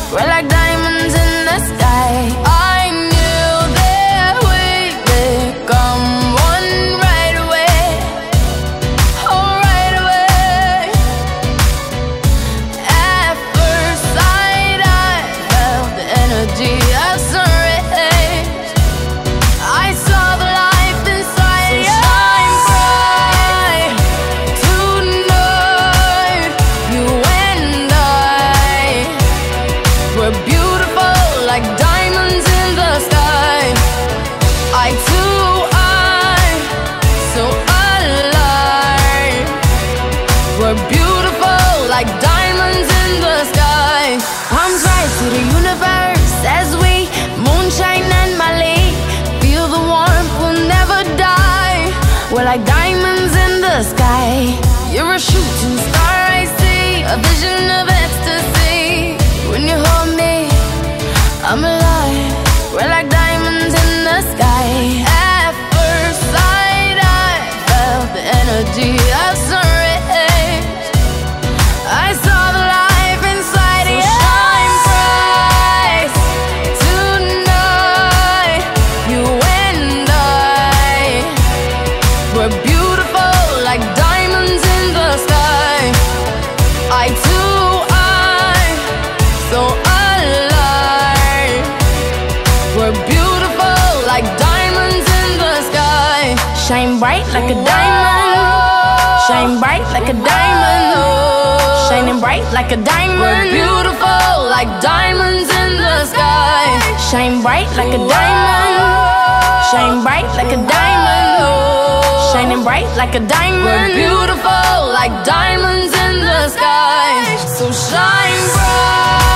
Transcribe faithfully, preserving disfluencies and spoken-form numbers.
we're like diamonds in the sky. I knew that we'd become one right away. Oh, right away. At first sight, I felt the energy of sun rays. I saw the life inside you. Shine bright tonight. You and I, we're beautiful like diamonds in the sky. I too, I'm so alive. We're beautiful like diamonds in the sky. Palms rise to the universe as we moonshine and Mali. Feel the warmth, we'll never die. We're like diamonds in the sky. You're a shooting star, I see, a vision of ecstasy. When you hold me, I'm alive. We're like diamonds in the sky. At first sight, I felt the energy of sun rays. I saw the life inside you. Shine bright tonight. You and I, we're beautiful like diamonds in the sky. I too, I'm so alive. We're beautiful like diamonds in the sky. Shine bright like a diamond. Shine bright like a diamond. Shining bright like a diamond. We're beautiful like diamonds in the sky. Shine bright like a diamond. Shine bright like a diamond. Shining bright like a diamond. We're beautiful like diamonds in the sky. So shine bright.